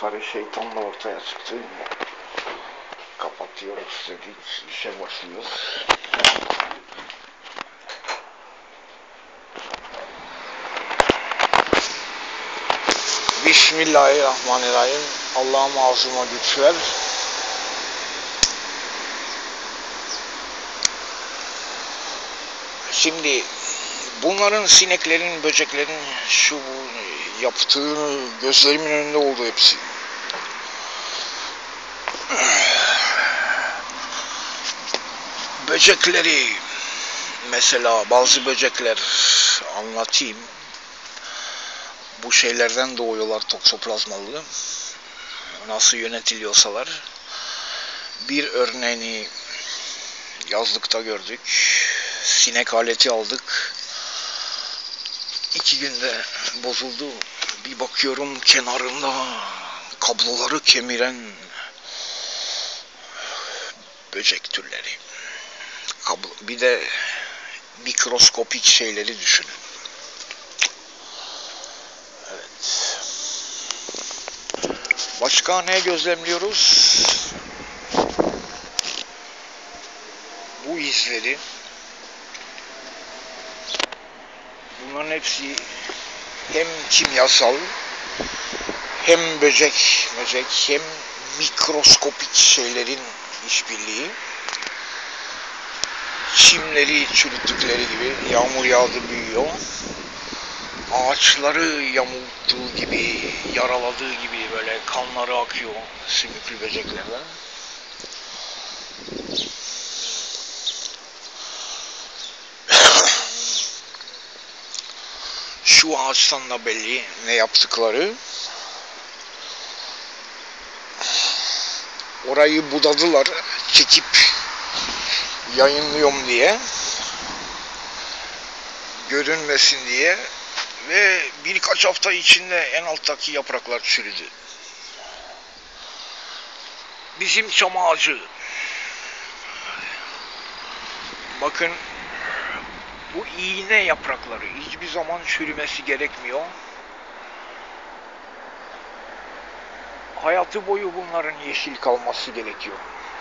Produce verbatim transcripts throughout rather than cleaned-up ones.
sarı şeytan da ortaya çıktı. Kapatıyoruz dedik, işe başlıyoruz. Bismillahirrahmanirrahim. Allah'ım ağzıma güç ver. Şimdi bunların, sineklerin, böceklerin şu yaptığını gözlerimin önünde oldu hepsi. Böcekleri, mesela bazı böcekler anlatayım. Bu şeylerden doğuyorlar, toksoplazmalı. Nasıl yönetiliyorsalar. Bir örneğini yazlıkta gördük. Sinek aleti aldık. İki günde bozuldu. Bir bakıyorum kenarında kabloları kemiren böcek türleri. Kablo, bir de mikroskopik şeyleri düşünün. Evet. Başka ne gözlemliyoruz? Bu izleri. Bunların hepsi hem kimyasal, hem böcek, böcek hem mikroskopik şeylerin işbirliği. Çimleri çürüttükleri gibi, yağmur yağdı büyüyor. Ağaçları yamulttuğu gibi, yaraladığı gibi böyle kanları akıyor sümüklü böceklerden. Şu ağaçtan da belli ne yaptıkları. Orayı budadılar, çekip yayınlıyorum diye, görünmesin diye ve birkaç hafta içinde en alttaki yapraklar çürüdü. Bizim çam ağacı. Bakın, bu iğne yaprakları hiçbir zaman çürümesi gerekmiyor. Hayatı boyu bunların yeşil kalması gerekiyor.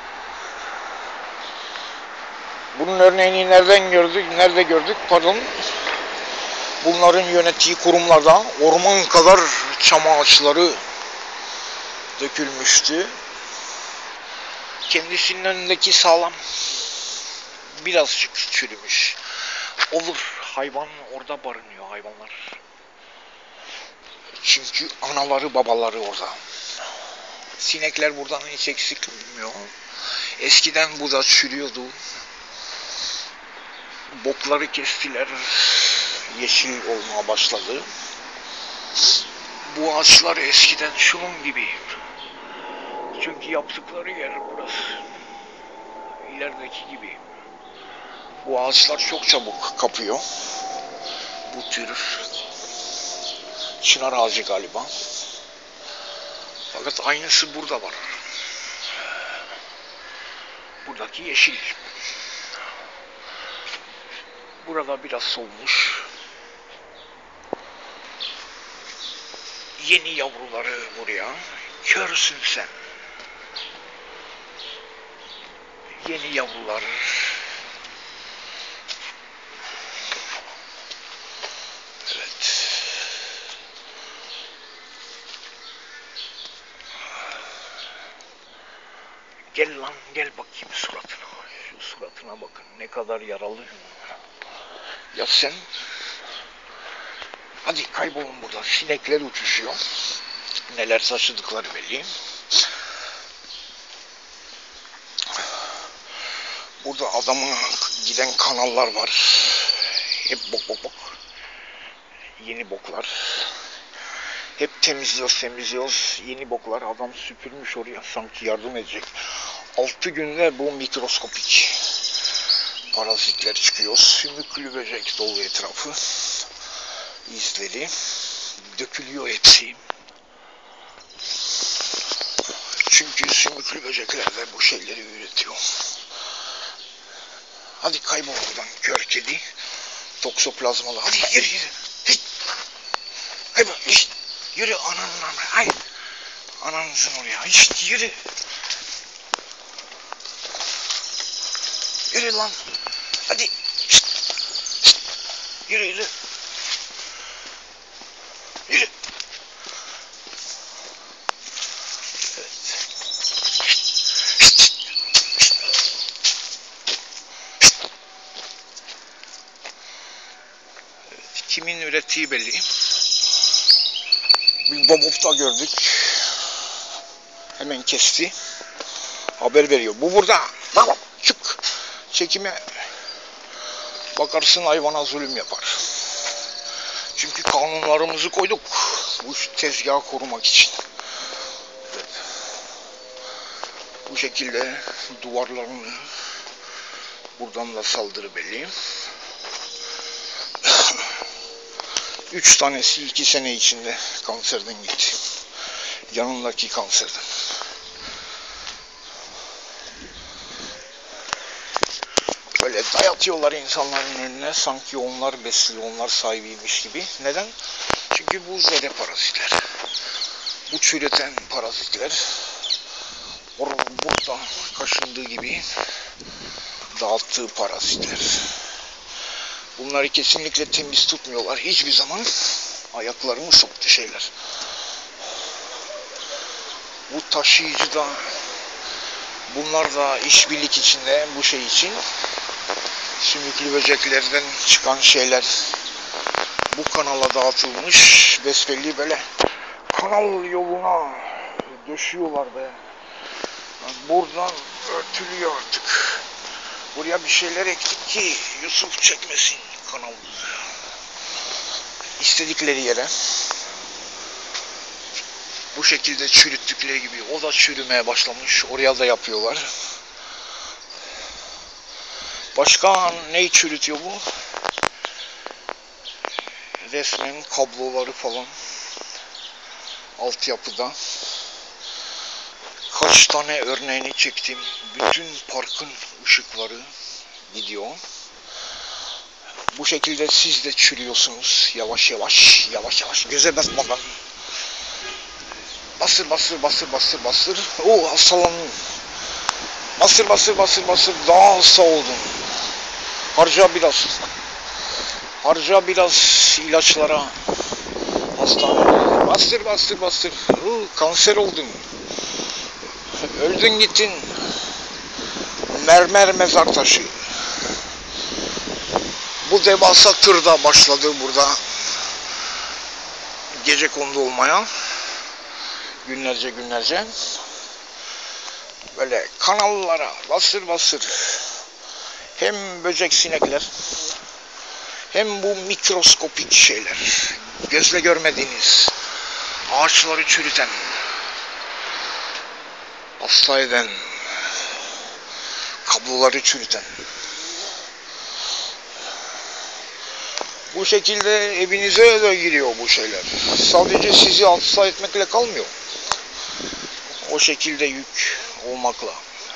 Bunun örneğini nereden gördük? Nerede gördük? Pardon. Bunların yönettiği kurumlarda orman kadar çam ağaçları dökülmüştü. Kendisinin önündeki sağlam. Birazcık çürümüş. Olur. Hayvan orada barınıyor, hayvanlar. Çünkü anaları babaları orada. Sinekler buradan hiç eksilmiyor. Eskiden bu da çürüyordu. Bokları kestiler. Yeşil olmaya başladı. Bu ağaçlar eskiden şunun gibi. Çünkü yaptıkları yer burası. İlerideki gibi. Bu ağaçlar çok çabuk kapıyor. Bu tür çınar ağacı galiba. Fakat aynısı burada var. Buradaki yeşil. Burada biraz solmuş. Yeni yavruları buraya. Körsün sen. Yeni yavrular. Evet. Gel lan, gel bakayım suratına. Şu suratına bakın, ne kadar yaralı. Ya sen? Hadi kaybolun burada. Sinekler uçuşuyor. Neler taşıdıkları belli. Burada adamın giden kanallar var. Hep bok bok bok. Yeni boklar. Hep temizliyoruz temizliyoruz. Yeni boklar. Adam süpürmüş oraya. Sanki yardım edecek. Altı günde bu mikroskopik parazitler çıkıyor. Sümüklü böcek dolu etrafı. İzleri. Dökülüyor hepsi. Çünkü sümüklü böcekler de bu şeyleri üretiyor. Hadi kaybol buradan kör kedi. Toksoplazmalı. Hadi yürü yürü. Hit. Kaybol. Hit. Yürü ananın amına. Hayır. Ananızın oraya. Hiç yürü. Yürü lan. Hadi. Şişt. Şişt. Yürü yürü. Yürü. Evet. Şişt. Evet. Kimin ürettiği belli. Bir babopta gördük. Hemen kesti. Haber veriyor. Bu burada. Bak çık. Çekime. Bakarsın hayvana zulüm yapar. Çünkü kanunlarımızı koyduk. Bu tezgahı korumak için. Evet. Bu şekilde duvarlarını buradan da saldırı belli. Üç tanesi iki sene içinde kanserden gitti. Yanındaki kanserden. Böyle dayatıyorlar insanların önüne sanki onlar besli, onlar sahibiymiş gibi. Neden? Çünkü bu zede parazitler. Bu çürüten parazitler burada kaşındığı gibi dağıttığı parazitler. Bunları kesinlikle temiz tutmuyorlar. Hiçbir zaman ayaklarını soktu şeyler. Bu taşıyıcı da bunlar da işbirlik içinde bu şey için. Sümüklü böceklerden çıkan şeyler bu kanala dağıtılmış. Besbelli böyle kanal yoluna döşüyorlar be. Buradan örtülüyor artık. Buraya bir şeyler ektik ki Yusuf çekmesin kanal. İstedikleri yere. Bu şekilde çürüttükleri gibi o da çürümeye başlamış. Oraya da yapıyorlar. Başka neyi çürütüyor bu? Resmen kabloları falan. Altyapıda. Kaç tane örneğini çektim. Bütün parkın ışıkları gidiyor. Bu şekilde siz de çürüyorsunuz. Yavaş yavaş, yavaş yavaş. Göze basmadan. Bastır, bastır, bastır, bastır, bastır. Oo, hastalandım. Bastır, bastır, bastır, bastır. Daha hasta oldum. Harca biraz. Harca biraz ilaçlara. Hastaneye. Bastır, bastır, bastır. Oo, kanser oldum. Öldün gittin. Mermer mezar taşı. Bu devasa tır da başladı burada. Gecekondu olmaya. Günlerce günlerce. Böyle kanallara bastır bastır. Hem böcek sinekler hem bu mikroskopik şeyler. Gözle görmediğiniz ağaçları çürüten, hasta eden, kabloları çürüten. Bu şekilde evinize de giriyor bu şeyler. Sadece sizi hasta etmekle kalmıyor. O şekilde yük olmakla.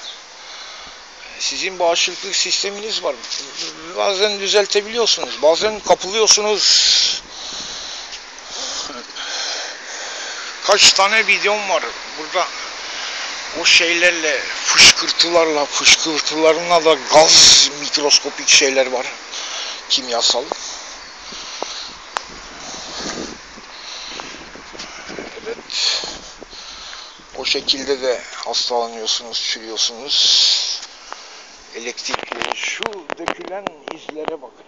Sizin bağışıklık sisteminiz var. Bazen düzeltebiliyorsunuz. Bazen kapılıyorsunuz. Kaç tane videom var burada. O şeylerle, fışkırtılarla, fışkırtılarına da gaz mikroskopik şeyler var. Kimyasal. Evet. O şekilde de hastalanıyorsunuz, çürüyorsunuz. Elektrikli, şu dökülen izlere bakın.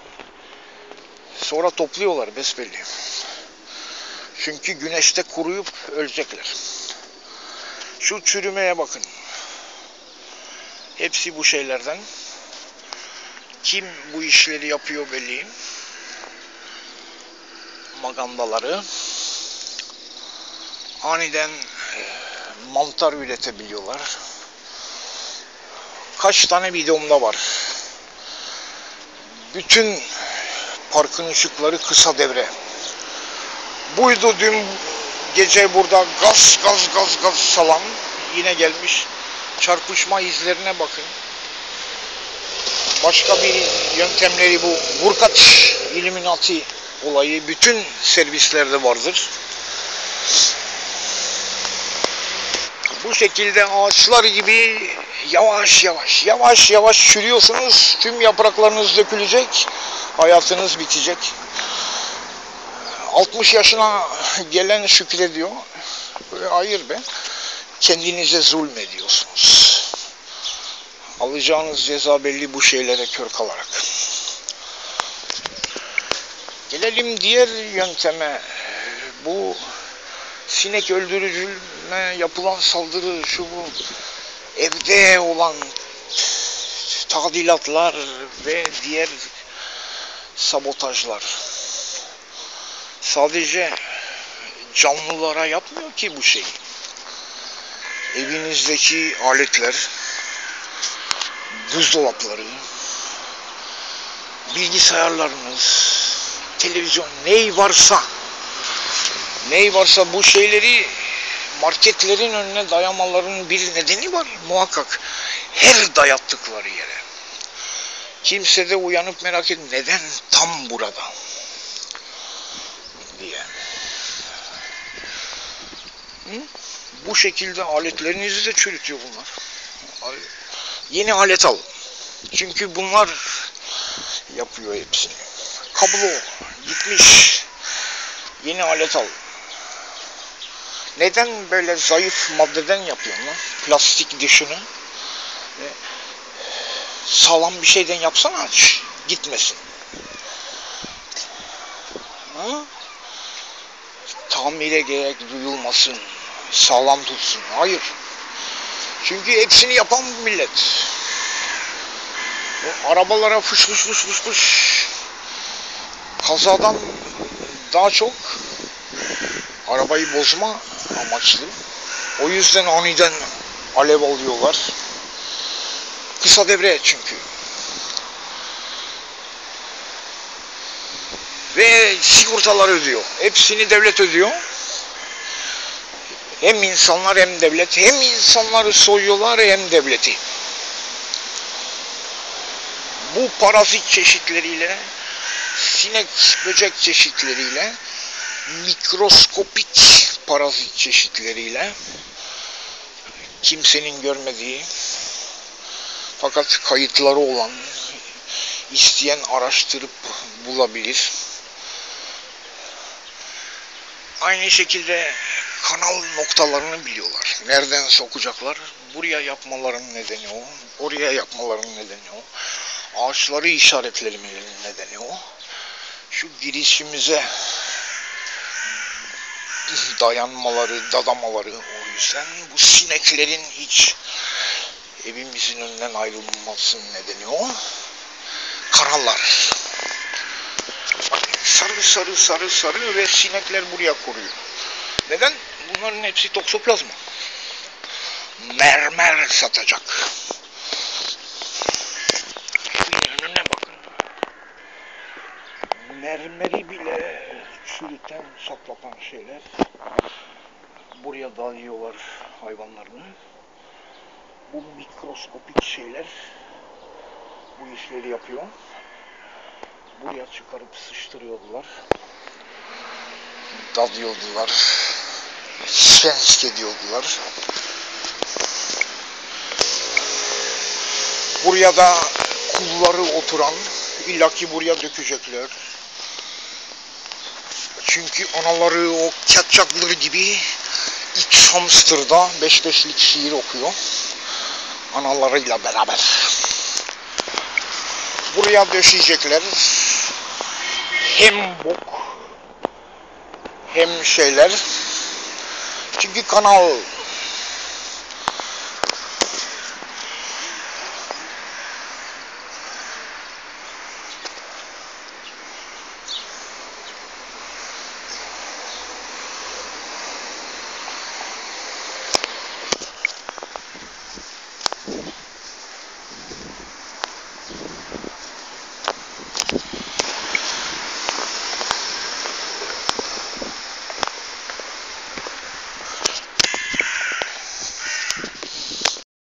Sonra topluyorlar besbelli. Çünkü güneşte kuruyup ölecekler. Şu çürümeye bakın. Hepsi bu şeylerden. Kim bu işleri yapıyor belli. Magandaları. Aniden mantar üretebiliyorlar. Kaç tane videomda var. Bütün parkın ışıkları kısa devre. Buydu dün gece burada gaz gaz gaz gaz salan. Yine gelmiş. Çarpışma izlerine bakın. Başka bir yöntemleri bu. Vurkaç Illuminati olayı bütün servislerde vardır. Bu şekilde ağaçlar gibi yavaş yavaş, yavaş yavaş çürüyorsunuz. Tüm yapraklarınız dökülecek. Hayatınız bitecek. altmış yaşına gelen şükrediyor. Hayır be. Kendinize zulmediyorsunuz. Alacağınız ceza belli bu şeylere kör kalarak. Gelelim diğer yönteme. Bu sinek öldürücüne yapılan saldırı, şu bu evde olan tadilatlar ve diğer sabotajlar. Sadece canlılara yapmıyor ki bu şeyi. Evinizdeki aletler, buzdolapları, bilgisayarlarınız, televizyon, ney varsa, ney varsa bu şeyleri marketlerin önüne dayamalarının bir nedeni var muhakkak. Her dayattıkları yere. Kimse de uyanıp merak ediyor, neden tam burada diye. Hı? Bu şekilde aletlerinizi de çürütüyor bunlar. Yeni alet alın. Çünkü bunlar yapıyor hepsini. Kablo gitmiş. Yeni alet alın. Neden böyle zayıf maddeden yapıyorsun lan? Plastik dışını. Sağlam bir şeyden yapsana, gitmesin. Ha? Tamire gerek duyulmasın. Sağlam tutsun. Hayır. Çünkü hepsini yapan millet. O arabalara fış fış fış fış fış. Kazadan daha çok arabayı bozma amaçlı. O yüzden aniden alev alıyorlar. Kısa devre çünkü. Ve sigortalar ödüyor. Hepsini devlet ödüyor. Hem insanlar hem devlet. Hem insanları soyuyorlar hem devleti. Bu parazit çeşitleriyle, sinek, böcek çeşitleriyle, mikroskopik parazit çeşitleriyle, kimsenin görmediği fakat kayıtları olan, isteyen araştırıp bulabilir. Aynı şekilde kanal noktalarını biliyorlar. Nereden sokacaklar? Buraya yapmaların nedeni o. Oraya yapmaların nedeni o. Ağaçları işaretlemelerinin nedeni o. Şu girişimize dayanmaları, dadamaları o yüzden. Bu sineklerin hiç evimizin önünden ayrılmamasının nedeni o. Kanallar. Bak, sarı sarı sarı sarı ve sinekler buraya koruyor. Neden? Bunların hepsi toksoplazma. Mermer satacak. Şu önüne bakın. Mermeri bile çürüten, saklatan şeyler. Buraya dayıyorlar hayvanlarını. Bu mikroskopik şeyler bu işleri yapıyor. Buraya çıkarıp sıçtırıyordular. Dadıyordular. Svensk ediyordular. Buraya da kulları oturan, illaki buraya dökecekler. Çünkü anaları o katçakları gibi X Hamster'da beş beşlik şiir okuyor. Analarıyla beraber. Buraya döşeyecekler. Hem bok hem şeyler. Çünkü kanal